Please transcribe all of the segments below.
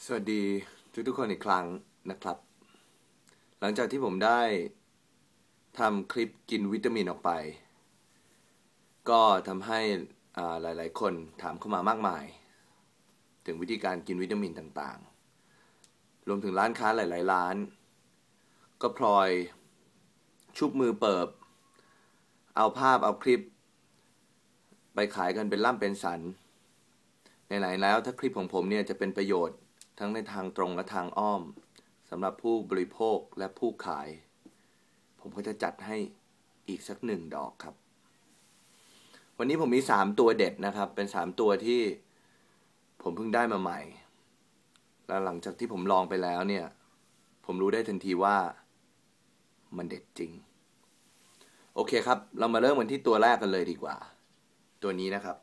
สวัสดีทุกคนอีกครั้งนะครับ หลังจากที่ผมได้ทำคลิปกินวิตามินออกไปก็ทำให้หลายๆคนถามเข้ามามากมายถึงวิธีการกินวิตามินต่างๆรวมถึงร้านค้าหลายๆร้านก็พลอยชุบมือเปิบเอาภาพเอาคลิปไปขายกันเป็นล่ำเป็นสันไหนๆแล้วถ้าคลิปของผมเนี่ยจะเป็นประโยชน์ทั้งในทางตรงและทางอ้อมสำหรับผู้บริโภคและผู้ขายผมก็จะจัดให้อีกสัก1 ดอกครับวันนี้ผมมี3 ตัวเด็ดนะครับเป็น3 ตัวที่ผมเพิ่งได้มาใหม่แล้วหลังจากที่ผมลองไปแล้วเนี่ยผมรู้ได้ทันทีว่ามันเด็ดจริงโอเคครับเรามาเริ่มกันที่ตัวแรกกันเลยดีกว่าตัวนี้นะครับ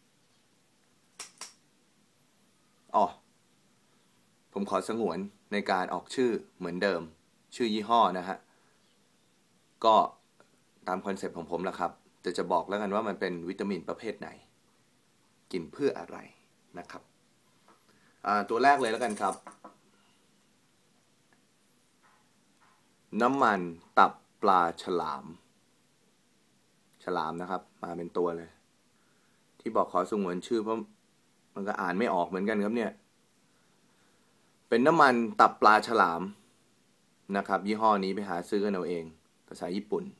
ผมขอสงวนในการออกชื่อเหมือนเดิมชื่อยี่ห้อนะฮะก็ตามคอนเซ็ปต์ของผมแล้วครับจะบอกแล้วกันว่ามันเป็นวิตามินประเภทไหนกินเพื่ออะไรนะครับตัวแรกเลยแล้วกันครับน้ำมันตับปลาฉลามนะครับมาเป็นตัวเลยที่บอกขอสงวนชื่อเพราะมันก็อ่านไม่ออกเหมือนกันครับเนี่ยเป็นน้ำมันตับปลาฉลามนะครับยี่ห้อนี้ไปหาซื้อกันเอาเองภาษาญี่ปุ่น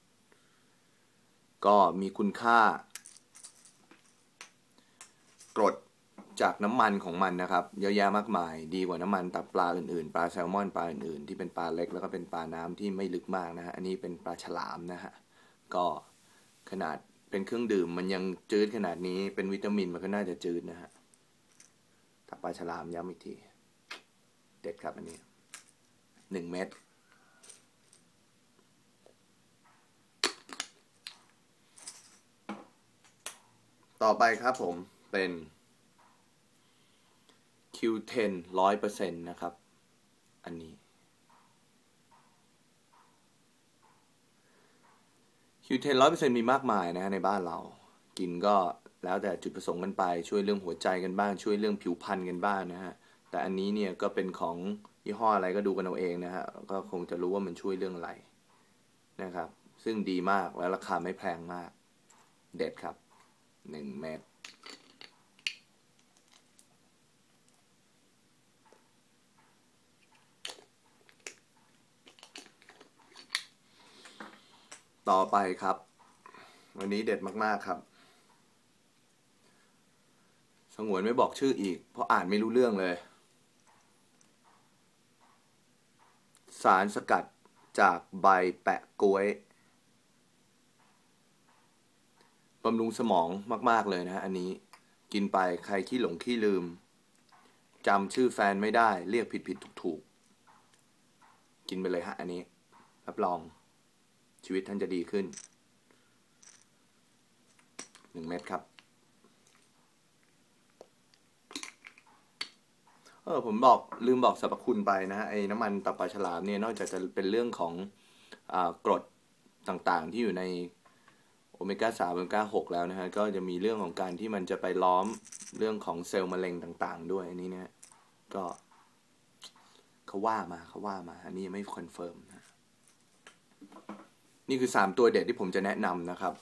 ก็มีคุณค่ากรดจากน้ำมันของมันนะครับเยอะแยะมากมายดีกว่าน้ำมันตับปลาอื่นๆปลาแซลมอนปลาอื่นๆที่เป็นปลาเล็กแล้วก็เป็นปลาน้ำที่ไม่ลึกมากนะฮะอันนี้เป็นปลาฉลามนะฮะก็ขนาดเป็นเครื่องดื่มมันยังจืดขนาดนี้เป็นวิตามินมันก็น่าจะจืดนะฮะตับปลาฉลามย้ำอีกทีเด็ดครับอันนี้1 เม็ดต่อไปครับผมเป็น Q10 100% นะครับอันนี้ Q10 100% มีมากมายนะในบ้านเรากินก็แล้วแต่จุดประสงค์กันไปช่วยเรื่องหัวใจกันบ้างช่วยเรื่องผิวพรรณกันบ้างนะฮะแต่อันนี้เนี่ยก็เป็นของยี่ห้ออะไรก็ดูกันเอาเองนะฮะก็คงจะรู้ว่ามันช่วยเรื่องอะไรนะครับซึ่งดีมากและราคาไม่แพงมากเด็ดครับ1 เม็ดต่อไปครับวันนี้เด็ดมากๆครับสงวนไม่บอกชื่ออีกเพราะอ่านไม่รู้เรื่องเลยสารสกัดจากใบแปะก๊วยบำรุงสมองมากๆเลยนะอันนี้กินไปใครขี้หลงขี้ลืมจำชื่อแฟนไม่ได้เรียกผิดถูกกินไปเลยฮะอันนี้รับรองชีวิตท่านจะดีขึ้น1 เม็ดครับผมลืมบอกสรรพคุณไปนะฮะไอ้น้ำมันตับปลาฉลามเนี่ยนอกจากจะเป็นเรื่องของกรดต่างๆที่อยู่ในโอเมก้า3โอเมก้า6แล้วนะฮะก็จะมีเรื่องของการที่มันจะไปล้อมเรื่องของเซลล์มะเร็งต่างๆด้วยอันนี้นะก็เขาว่ามาอันนี้ยังไม่คอนเฟิร์มนะนี่คือ3 ตัวเด็ดที่ผมจะแนะนำนะครับ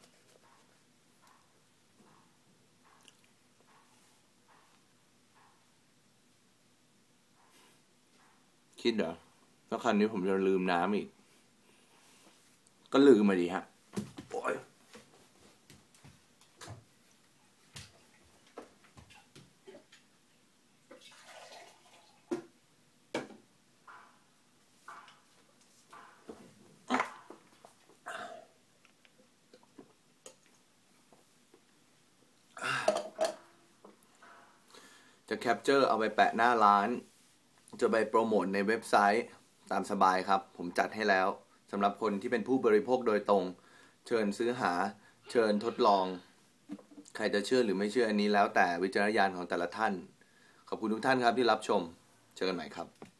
คิดเหรอแล้วคราวนี้ผมจะลืมน้ำอีกก็ลืมมาดีฮะโอ้ยจะแคปเจอร์เอาไปแปะหน้าร้านจะไปโปรโมทในเว็บไซต์ตามสบายครับผมจัดให้แล้วสำหรับคนที่เป็นผู้บริโภคโดยตรงเชิญซื้อหาเชิญทดลองใครจะเชื่อหรือไม่เชื่ออันนี้แล้วแต่วิจารณญาณของแต่ละท่านขอบคุณทุกท่านครับที่รับชมเจอกันใหม่ครับ